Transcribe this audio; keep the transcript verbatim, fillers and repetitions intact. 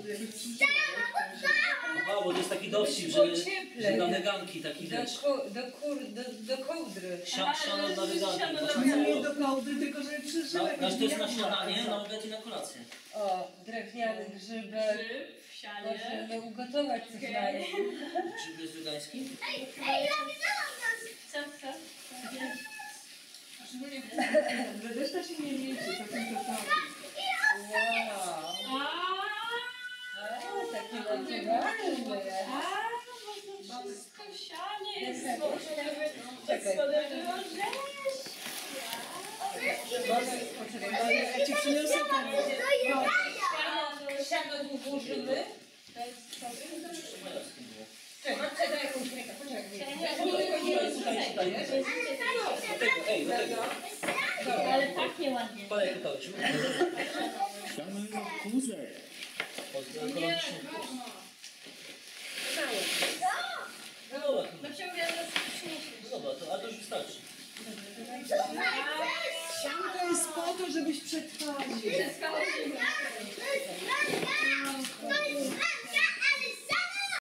Aha, bo to jest taki dowcip, że, że na weganki taki do, wiesz. ko, do, kur, do, do kołdry. Siano na weganki. Nie do kołdry, tylko żeby przeżywać. Znaczy to jest na śniadanie, na obiad i na kolację. O, drewniany grzybek. Grzyb w sianie. Możemy ugotować coś na nie. Grzyb jest wegański? Co, co? Reszta się nie liczy, to tylko to. Wow. A, takie naturalne. A, wszystko w sianie jest. Czekaj. Poczekaj, ja ci przyniosę tam. Siano tu włożymy. Czekaj, czekaj jakąś rękę, poczekaj. Do tego, ej, do tego. Ale pachnie ładnie. Palej kotowciu. Siano kuzek. Ekologiczny kurs. No dobra, to, No ciągle nas przyniesie. no dobra, to, a to już wystarczy. Sianko jest po to, żebyś przetrwał. Wszystko chodzi.